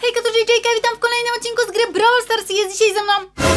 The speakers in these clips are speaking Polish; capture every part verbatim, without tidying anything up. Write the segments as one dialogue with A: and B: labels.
A: Hejka, to J J K, witam w kolejnym odcinku z gry Brawl Stars i jest dzisiaj ze mną...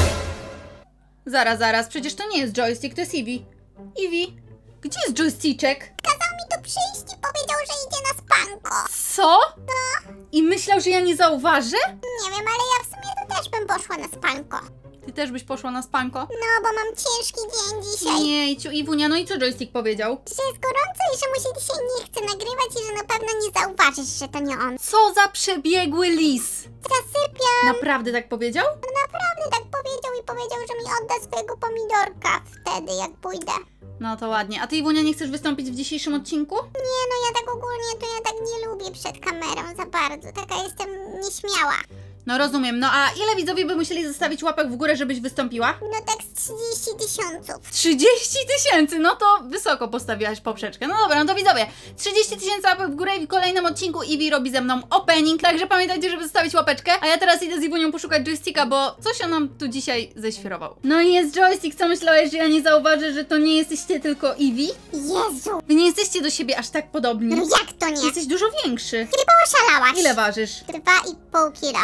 A: Zaraz, zaraz, przecież to nie jest joystick, to jest Eevee. Eevee, gdzie jest joysticzek?
B: Kazał mi tu przyjść i powiedział, że idzie na spanko.
A: Co? No. I myślał, że ja nie zauważę?
B: Nie wiem, ale ja w sumie to też bym poszła na spanko.
A: Ty też byś poszła na spanko?
B: No, bo mam ciężki dzień dzisiaj.
A: Niejciu, Iwunia, no i co joystick powiedział?
B: Że jest gorąco i że mu się dzisiaj nie chce nagrywać i że na pewno nie zauważysz, że to nie on.
A: Co za przebiegły lis!
B: Zasypiam.
A: Naprawdę tak powiedział?
B: No naprawdę tak powiedział i powiedział, że mi odda swojego pomidorka wtedy, jak pójdę.
A: No to ładnie. A ty, Iwunia, nie chcesz wystąpić w dzisiejszym odcinku?
B: Nie, no ja tak ogólnie to ja tak nie lubię przed kamerą za bardzo. Taka jestem nieśmiała.
A: No rozumiem, no a ile widzowie by musieli zostawić łapek w górę, żebyś wystąpiła?
B: No tak z trzydzieści tysiąców.
A: trzydzieści tysięcy, no to wysoko postawiłaś poprzeczkę. No dobra, no to widzowie, trzydzieści tysięcy łapek w górę i w kolejnym odcinku Eevee robi ze mną opening, także pamiętajcie, żeby zostawić łapeczkę. A ja teraz idę z Iwunią poszukać joysticka, bo coś on nam tu dzisiaj ześwirował. No i jest joystick, co myślałeś, że ja nie zauważę, że to nie jesteście tylko Eevee?
B: Jezu!
A: Wy nie jesteście do siebie aż tak podobni.
B: No jak to nie?
A: Jesteś dużo większy.
B: Chyba oszalałaś.
A: Ile ważysz?
B: Dwa i pół kila.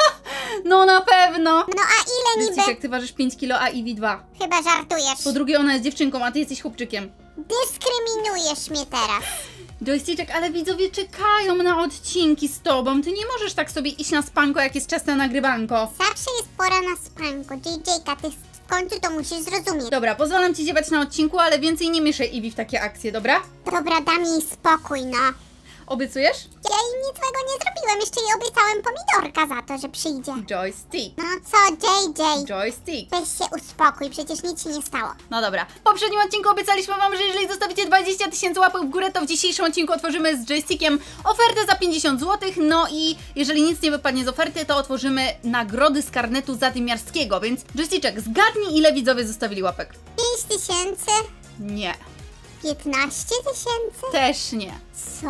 A: No na pewno!
B: No a ile niby?
A: Joystick, jak ty ważysz pięć kilo, a Eevee dwa.
B: Chyba żartujesz.
A: Po drugie, ona jest dziewczynką, a ty jesteś chłopczykiem.
B: Dyskryminujesz mnie teraz.
A: Joystick, ale widzowie czekają na odcinki z tobą. Ty nie możesz tak sobie iść na spanko, jak jest czas na nagrywanko.
B: Zawsze jest pora na spanko. J J K, ty w końcu to musisz zrozumieć.
A: Dobra, pozwalam ci ziewać na odcinku, ale więcej nie mieszaj Eevee w takie akcje, dobra?
B: Dobra, dam jej spokój, no.
A: Obiecujesz?
B: Ja jej nic złego nie zrobiłem. Jeszcze jej obiecałem pomidorka za to, że przyjdzie.
A: Joystick.
B: No co, J J?
A: Joystick.
B: Weź się uspokój, przecież nic się nie stało.
A: No dobra. W poprzednim odcinku obiecaliśmy wam, że jeżeli zostawicie dwadzieścia tysięcy łapek w górę, to w dzisiejszym odcinku otworzymy z joystickiem ofertę za pięćdziesiąt złotych. No i jeżeli nic nie wypadnie z oferty, to otworzymy nagrody z karnetu zadymiarskiego. Więc joysticzek, zgadnij, ile widzowie zostawili łapek.
B: pięć tysięcy?
A: Nie.
B: piętnaście tysięcy?
A: Też nie.
B: Co?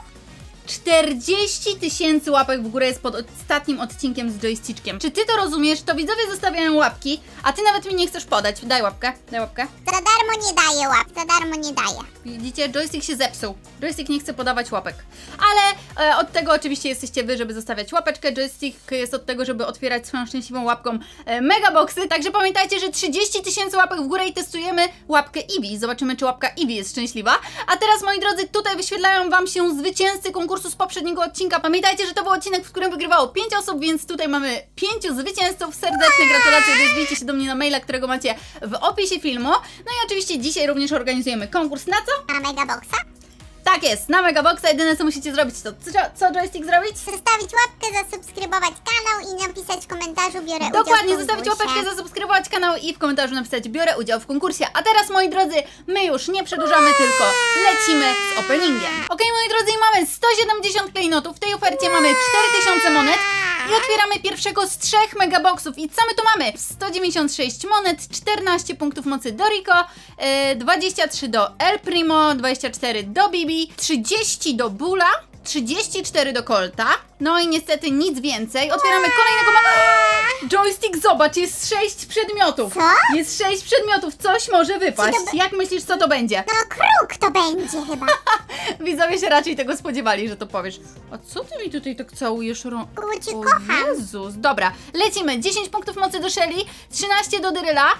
A: czterdzieści tysięcy łapek w górę jest pod ostatnim odcinkiem z joysticzkiem. Czy ty to rozumiesz? To widzowie zostawiają łapki, a ty nawet mi nie chcesz podać. Daj łapkę, daj łapkę.
B: Za darmo nie daję łap, za darmo nie daję.
A: Widzicie, joystick się zepsuł. Joystick nie chce podawać łapek. Ale e, od tego oczywiście jesteście wy, żeby zostawiać łapeczkę. Joystick jest od tego, żeby otwierać swoją szczęśliwą łapką e, megaboxy. Także pamiętajcie, że trzydzieści tysięcy łapek w górę i testujemy łapkę Eevee. Zobaczymy, czy łapka Eevee jest szczęśliwa. A teraz, moi drodzy, tutaj wyświetlają wam się zwycięzcy konkursu z poprzedniego odcinka. Pamiętajcie, że to był odcinek, w którym wygrywało pięć osób, więc tutaj mamy pięciu zwycięzców. Serdeczne gratulacje, odezwijcie się do mnie na maila, którego macie w opisie filmu. No i oczywiście dzisiaj również organizujemy konkurs na co?
B: Na megaboxa?
A: Tak jest, na Megaboxa. Jedyne co musicie zrobić to co, co joystick zrobić?
B: Zostawić łapkę, zasubskrybować kanał i napisać w komentarzu biorę udział w
A: Dokładnie,
B: konkursie.
A: zostawić łapeczkę, zasubskrybować kanał i w komentarzu napisać biorę udział w konkursie. A teraz, moi drodzy, my już nie przedłużamy, tylko lecimy z openingiem. Ok, moi drodzy, i mamy sto siedemdziesiąt klejnotów. W tej ofercie mamy cztery tysiące monet i otwieramy pierwszego z trzech megaboxów. I co my tu mamy? sto dziewięćdziesiąt sześć monet, czternaście punktów mocy do Rico, yy, dwadzieścia trzy do El Primo, dwadzieścia cztery do Bibi, trzydzieści do Bula, trzydzieści cztery do Colta. No i niestety nic więcej. Otwieramy kolejnego ma... Joystick, zobacz, jest sześć przedmiotów.
B: Co?
A: Jest sześć przedmiotów, coś może wypaść.
B: Czy to be-
A: Jak myślisz, co to będzie?
B: No kruk to będzie chyba.
A: Widzowie się raczej tego spodziewali, że to powiesz. A co ty mi tutaj tak całujesz rą...
B: Bo cię
A: O
B: kocham.
A: Jezus, dobra. Lecimy. dziesięć punktów mocy do Shelly, trzynaście do Dyryla,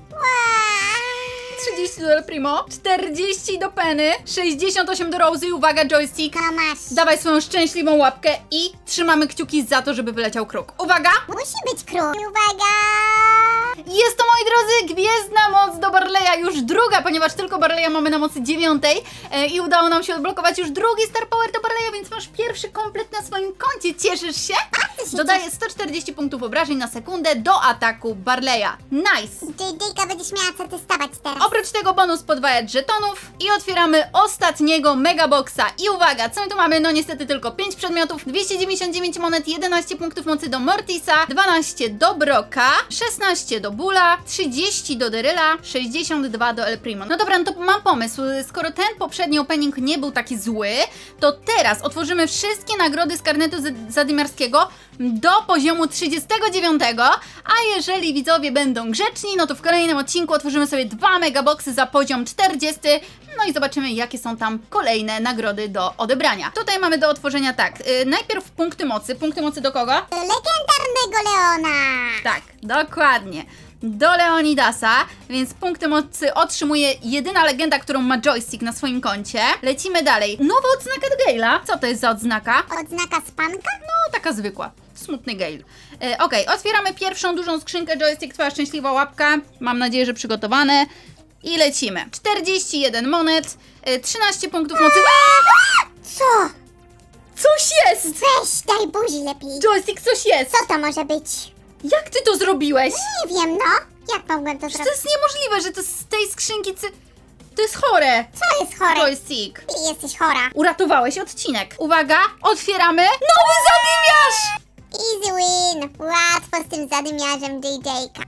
A: trzydzieści do El Primo, czterdzieści do Penny, sześćdziesiąt osiem do Rosie. Uwaga, joystick.
B: No masz.
A: Dawaj swoją szczęśliwą łapkę i trzymamy kciuki za to, żeby wyleciał kruk. Uwaga!
B: Musi być kruk. Uwaga!
A: Jest to, moi drodzy, gwiezdna moc do Barleya, już druga, ponieważ tylko Barleya mamy na mocy dziewiątej e, i udało nam się odblokować już drugi Star Power do Barleya, więc masz pierwszy komplet na swoim koncie. Cieszysz się?
B: się
A: Dodaję sto czterdzieści punktów obrażeń na sekundę do ataku Barleya. Nice!
B: J J K będziesz miała co testować teraz.
A: Oprócz tego bonus podwajać żetonów i otwieramy ostatniego megaboxa. I uwaga, co my tu mamy? No niestety tylko pięć przedmiotów, dwieście dziewięćdziesiąt dziewięć monet, jedenaście punktów mocy do Mortisa, dwanaście do Broka, szesnaście do Bula, trzydzieści do Dyryla, sześćdziesiąt dwa do El Primo. No dobra, no to mam pomysł. Skoro ten poprzedni opening nie był taki zły, to teraz otworzymy wszystkie nagrody z karnetu zadymiarskiego do poziomu trzydziestego dziewiątego, a jeżeli widzowie będą grzeczni, no no to w kolejnym odcinku otworzymy sobie dwa megaboxy za poziom czterdziesty, no i zobaczymy, jakie są tam kolejne nagrody do odebrania. Tutaj mamy do otworzenia tak, yy, najpierw punkty mocy. Punkty mocy do kogo?
B: Do legendarnego Leona.
A: Tak, dokładnie. Do Leonidasa, więc punkty mocy otrzymuje jedyna legenda, którą ma joystick na swoim koncie. Lecimy dalej. Nowa odznaka do Gale'a. Co to jest za odznaka?
B: Odznaka spanka?
A: No, taka zwykła. Smutny Gale. E, Okej, okay, otwieramy pierwszą dużą skrzynkę joystick, twoja szczęśliwa łapka. Mam nadzieję, że przygotowane. I lecimy. czterdzieści jeden monet, e, trzynaście punktów mocy.
B: Co?
A: Coś jest!
B: Weź, daj buzi lepiej.
A: Joystick, coś jest!
B: Co to może być?
A: Jak ty to zrobiłeś?
B: Nie wiem, no. Jak mogłem to
A: To
B: zrobić?
A: jest niemożliwe, że to z tej skrzynki... Cy... To jest chore.
B: Co jest chore?
A: Joystick.
B: Ty jesteś chora.
A: Uratowałeś odcinek. Uwaga, otwieramy nowy zadymiarz!
B: Easy win. Łatwo z tym zadymiarzem J J-ka.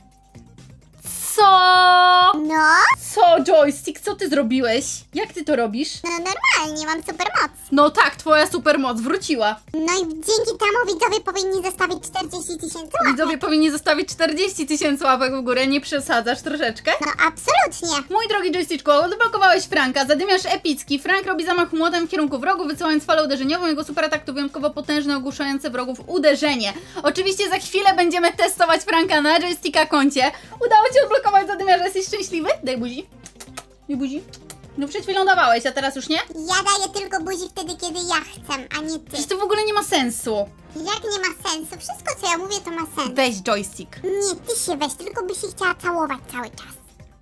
A: Co?
B: No?
A: Co, Joystick? Co ty zrobiłeś? Jak ty to robisz?
B: No normalnie, mam super moc.
A: No tak, twoja supermoc wróciła.
B: No i dzięki temu widzowie powinni zostawić czterdzieści tysięcy łapek.
A: Widzowie powinni zostawić czterdzieści tysięcy łapek w górę, nie przesadzasz troszeczkę?
B: No absolutnie.
A: Mój drogi Joysticzku, odblokowałeś Franka, zadymiarz epicki. Frank robi zamach młotem w kierunku wrogu, wysyłając falę uderzeniową. Jego superatak to wyjątkowo potężne, ogłuszające wrogów uderzenie. Oczywiście za chwilę będziemy testować Franka na Joysticka koncie. Udało ci odblokować zadymiarza, jesteś szczęśliwy? Daj buzi. Daj buzi. No przed chwilą dawałeś, a teraz już nie?
B: Ja daję tylko buzi wtedy, kiedy ja chcę, a nie ty.
A: Przecież to w ogóle nie ma sensu.
B: Jak nie ma sensu? Wszystko, co ja mówię, to ma sens.
A: Weź Joystick.
B: Nie, ty się weź, tylko by się chciała całować cały czas.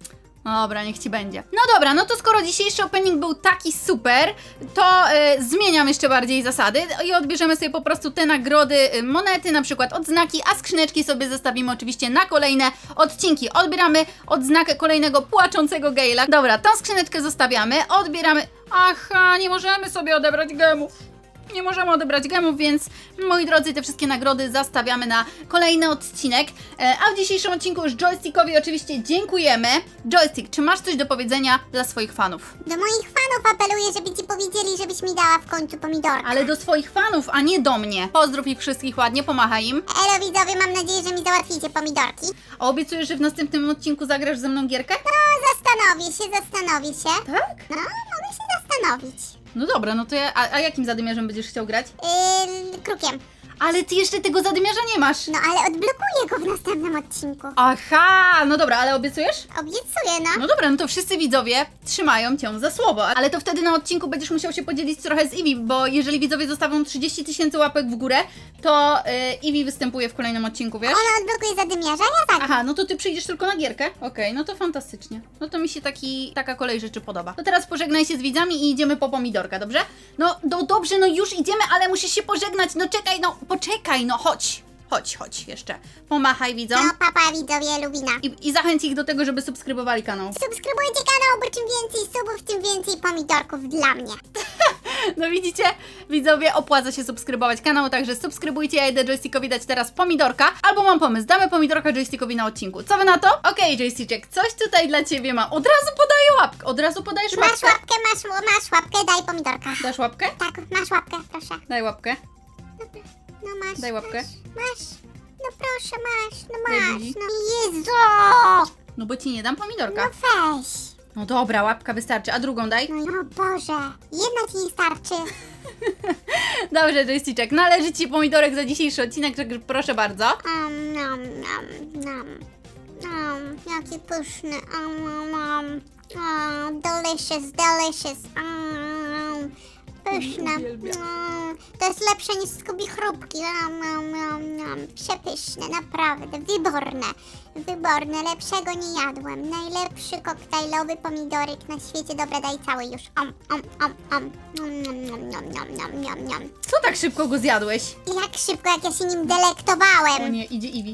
A: Dobra, niech ci będzie. No dobra, no to skoro dzisiejszy opening był taki super, to y, zmieniam jeszcze bardziej zasady i odbierzemy sobie po prostu te nagrody, y, monety, na przykład odznaki, a skrzyneczki sobie zostawimy oczywiście na kolejne odcinki. Odbieramy odznakę kolejnego płaczącego Gale'a. Dobra, tą skrzyneczkę zostawiamy, odbieramy... Aha, nie możemy sobie odebrać gemów. Nie możemy odebrać gemów, więc moi drodzy, te wszystkie nagrody zostawiamy na kolejny odcinek. E, a w dzisiejszym odcinku już Joystickowi oczywiście dziękujemy. Joystick, czy masz coś do powiedzenia dla swoich fanów?
B: Do moich fanów apeluję, żeby ci powiedzieli, żebyś mi dała w końcu pomidorka.
A: Ale do swoich fanów, a nie do mnie. Pozdrów ich wszystkich ładnie, pomachaj im.
B: Elo widzowie, mam nadzieję, że mi załatwicie pomidorki.
A: A obiecujesz, że w następnym odcinku zagrasz ze mną gierkę?
B: No, zastanowię się, zastanowię się.
A: Tak?
B: No, mogę się zastanowić.
A: No dobra, no to ja... A, a jakim zadymiarzem będziesz chciał grać?
B: Yy, krukiem.
A: Ale ty jeszcze tego zadymiarza nie masz.
B: No, ale odblokuję go w następnym odcinku.
A: Aha, no dobra, ale obiecujesz?
B: Obiecuję, no.
A: No dobra, no to wszyscy widzowie trzymają cię za słowo, ale to wtedy na odcinku będziesz musiał się podzielić trochę z Eevee, bo jeżeli widzowie zostawią trzydzieści tysięcy łapek w górę, to yy, Eevee występuje w kolejnym odcinku, wiesz?
B: Ona odblokuje zadymiarza, ja tak.
A: Aha, no to ty przyjdziesz tylko na gierkę? Okej, okay, no to fantastycznie. No to mi się taki, taka kolej rzeczy podoba. To teraz pożegnaj się z widzami i idziemy po pomidorka, dobrze? No, no dobrze, no już idziemy, ale musisz się pożegnać, no czekaj, no poczekaj, no chodź. Chodź, chodź jeszcze. Pomachaj widzom.
B: No, papa widzowie, Lubina.
A: I, I zachęć ich do tego, żeby subskrybowali kanał.
B: Subskrybujcie kanał, bo czym więcej subów, tym więcej pomidorków dla mnie.
A: No widzicie, widzowie, opłaca się subskrybować kanał, także subskrybujcie, ja idę Joystickowi dać teraz pomidorka. Albo mam pomysł, damy pomidorka Joystickowi na odcinku. Co wy na to? Okej, okay, Joysticzek, coś tutaj dla ciebie mam. Od razu podaję łapkę, od razu podajesz łapkę.
B: Masz łapkę, masz, masz łapkę, daj pomidorka.
A: Dasz łapkę?
B: Tak, masz łapkę, proszę.
A: Daj łapkę.
B: No masz.
A: Daj łapkę.
B: Masz, masz. No proszę, masz, no
A: Daj
B: masz.
A: buzi.
B: No Jezu!
A: No bo ci nie dam
B: No
A: pomidorka.
B: weź.
A: No dobra, łapka wystarczy, a drugą daj.
B: No o Boże, jedna ci nie starczy.
A: Dobrze, Joysticzek, należy ci pomidorek za dzisiejszy odcinek, także proszę bardzo.
B: Um, nom, nom, nom. Um, jaki pyszny. Um, um, um. Um, delicious, delicious. Um, pyszne.
A: Uwielbiam.
B: Um, to jest lepsze niż skubi chrupki. Um, um, um, um. Przepyszne, naprawdę. Wyborne. Wyborne. Lepszego nie jadłem. Najlepszy koktajlowy pomidorek na świecie. Dobra, daj cały już. Um, um, um, um. Nom, nom, nom, nom, nom, nom, nom.
A: Co tak szybko go zjadłeś?
B: Jak szybko, jak ja się nim delektowałem.
A: O nie, idzie Eevee.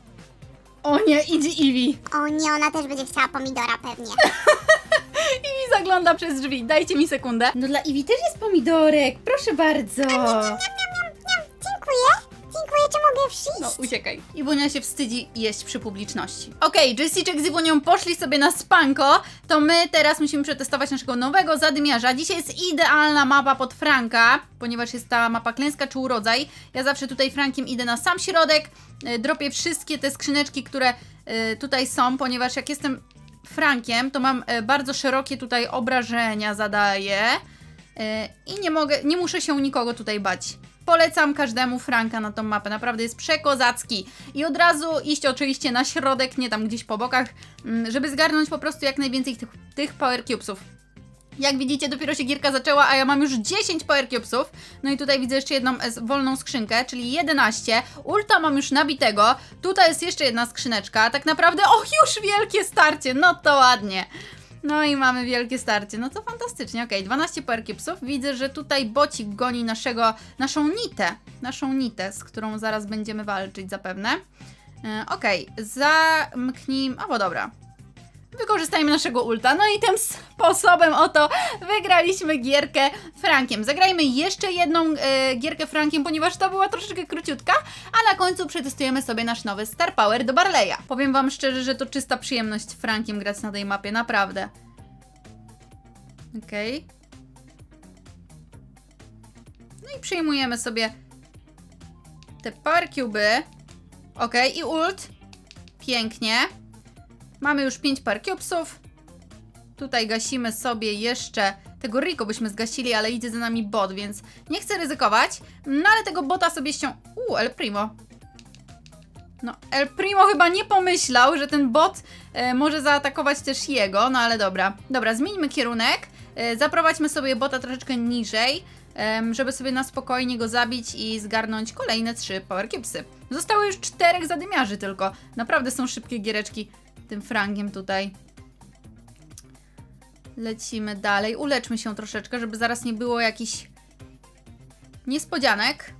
A: O nie, idzie Eevee.
B: O nie, ona też będzie chciała pomidora pewnie.
A: Eevee zagląda przez drzwi, dajcie mi sekundę. No dla Eevee też jest pomidorek, proszę bardzo.
B: Niam, niam, niam, niam. Dziękuję. Dziękuję, czy mogę przyjść?
A: No, uciekaj. Iwunia się wstydzi jeść przy publiczności. Okej, okay, Joysticzek z Iwunią poszli sobie na spanko, to my teraz musimy przetestować naszego nowego zadymiarza. Dzisiaj jest idealna mapa pod Franka, ponieważ jest ta mapa klęska czy urodzaj. Ja zawsze tutaj Frankiem idę na sam środek, dropię wszystkie te skrzyneczki, które y, tutaj są, ponieważ jak jestem Frankiem, to mam y, bardzo szerokie tutaj obrażenia zadaję y, i nie mogę, nie muszę się nikogo tutaj bać. Polecam każdemu Franka na tą mapę, naprawdę jest przekozacki. I od razu iść oczywiście na środek, nie tam gdzieś po bokach, żeby zgarnąć po prostu jak najwięcej tych, tych Power Cubesów. Jak widzicie, dopiero się gierka zaczęła, a ja mam już dziesięć Power Cubesów. No i tutaj widzę jeszcze jedną wolną skrzynkę, czyli jedenaście. Ulta mam już nabitego. Tutaj jest jeszcze jedna skrzyneczka. Tak naprawdę, o, już wielkie starcie, no to ładnie. No i mamy wielkie starcie, no to fantastycznie, okej, okay, dwanaście Power Cubesów. Widzę, że tutaj bocik goni naszego, naszą nitę, naszą nitę, z którą zaraz będziemy walczyć zapewne. Yy, okej, okay. Zamknijmy, albo dobra. Wykorzystajmy naszego ulta, no i tym sposobem oto wygraliśmy gierkę Frankiem. Zagrajmy jeszcze jedną e, gierkę Frankiem, ponieważ to była troszeczkę króciutka, a na końcu przetestujemy sobie nasz nowy Star Power do Barley'a. Powiem wam szczerze, że to czysta przyjemność Frankiem grać na tej mapie, naprawdę. Okej. Okay. No i przyjmujemy sobie te Power Cube'y. Okej, okay, i ult. Pięknie. Mamy już pięć Power Cubesów. Tutaj gasimy sobie jeszcze tego Rico byśmy zgasili, ale idzie za nami bot, więc nie chcę ryzykować. No ale tego bota sobie ścią... Uuu, El Primo. No, El Primo chyba nie pomyślał, że ten bot e, może zaatakować też jego, no ale dobra. Dobra, zmieńmy kierunek. E, zaprowadźmy sobie bota troszeczkę niżej, e, żeby sobie na spokojnie go zabić i zgarnąć kolejne trzy Power Cubesy. Zostało już czterech zadymiarzy tylko. Naprawdę są szybkie giereczki tym Frankiem tutaj. Lecimy dalej. Uleczmy się troszeczkę, żeby zaraz nie było jakichś niespodzianek.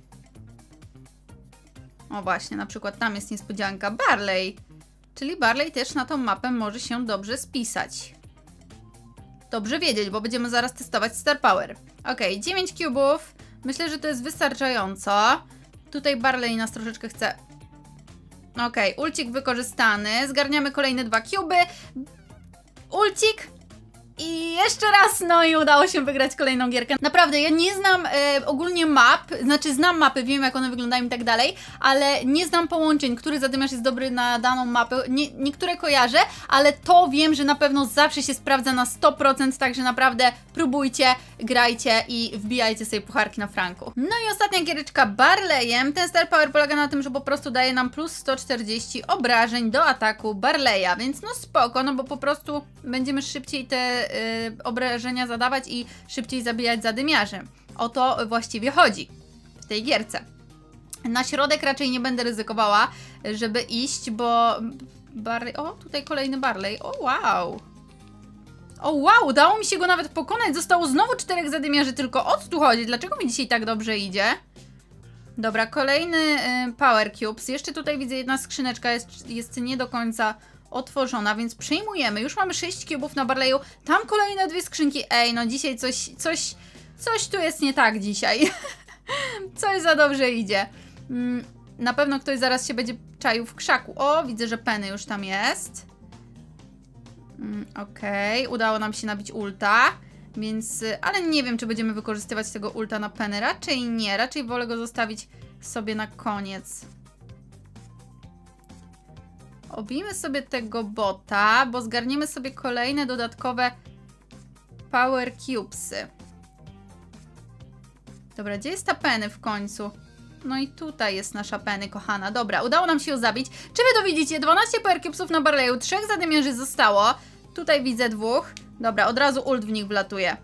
A: O właśnie, na przykład tam jest niespodzianka. Barley. Czyli Barley też na tą mapę może się dobrze spisać. Dobrze wiedzieć, bo będziemy zaraz testować Star Power. Ok, dziewięć cubów. Myślę, że to jest wystarczająco. Tutaj Barley nas troszeczkę chce... Ok, ulcik wykorzystany. Zgarniamy kolejne dwa cuby. Ulcik. I jeszcze raz, no i udało się wygrać kolejną gierkę. Naprawdę, ja nie znam e, ogólnie map, znaczy znam mapy, wiem jak one wyglądają i tak dalej, ale nie znam połączeń, który zadymiarz jest dobry na daną mapę. Nie, niektóre kojarzę, ale to wiem, że na pewno zawsze się sprawdza na sto procent, także naprawdę próbujcie, grajcie i wbijajcie sobie pucharki na Franku. No i ostatnia giereczka Barley'em. Ten Star Power polega na tym, że po prostu daje nam plus sto czterdzieści obrażeń do ataku Barley'a, więc no spoko, no bo po prostu będziemy szybciej te Yy, obrażenia zadawać i szybciej zabijać zadymiarzy. O to właściwie chodzi w tej gierce. Na środek raczej nie będę ryzykowała, żeby iść, bo... Barley... O, tutaj kolejny Barley. O, wow! O, wow! Udało mi się go nawet pokonać. Zostało znowu czterech zadymiarzy, tylko o co tu chodzi? Dlaczego mi dzisiaj tak dobrze idzie? Dobra, kolejny yy, Power Cubes. Jeszcze tutaj widzę, jedna skrzyneczka jest, jest nie do końca otworzona, więc przejmujemy. Już mamy sześć cubów na Barley'u. Tam kolejne dwie skrzynki. Ej, no dzisiaj coś, coś, coś tu jest nie tak dzisiaj. Coś za dobrze idzie. Mm, na pewno ktoś zaraz się będzie czaił w krzaku. O, widzę, że Penny już tam jest. Mm, Okej, okay. Udało nam się nabić ulta. Więc, ale nie wiem, czy będziemy wykorzystywać tego ulta na Penny. Raczej nie. Raczej wolę go zostawić sobie na koniec. Obijmy sobie tego bota, bo zgarniemy sobie kolejne dodatkowe Power Cubesy. Dobra, gdzie jest ta Penny w końcu? No i tutaj jest nasza Penny, kochana. Dobra, udało nam się ją zabić. Czy wy to widzicie? dwanaście Power Cubesów na Barley'u, trzech zadymiarzy zostało. Tutaj widzę dwóch. Dobra, od razu ult w nich wlatuje.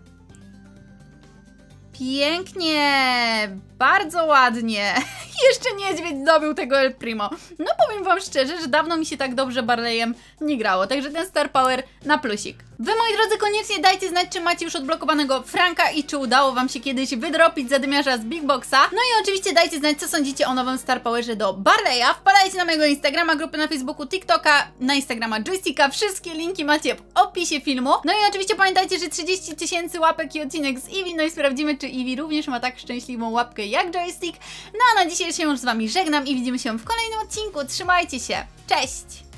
A: Pięknie! Bardzo ładnie! Jeszcze niedźwiedź dobił tego El Primo. No powiem wam szczerze, że dawno mi się tak dobrze Barley'em nie grało, także ten Star Power na plusik. Wy, moi drodzy, koniecznie dajcie znać, czy macie już odblokowanego Franka i czy udało wam się kiedyś wydropić zadymiarza z Big Boxa. No i oczywiście dajcie znać, co sądzicie o nowym Star Powerze do Barley'a. Wpadajcie na mojego Instagrama, grupy na Facebooku, TikToka, na Instagrama Joysticka. Wszystkie linki macie w opisie filmu. No i oczywiście pamiętajcie, że trzydzieści tysięcy łapek i odcinek z Eevee. No i sprawdzimy, czy Eevee również ma tak szczęśliwą łapkę jak Joystick. No a na dzisiaj się już z wami żegnam i widzimy się w kolejnym odcinku. Trzymajcie się. Cześć!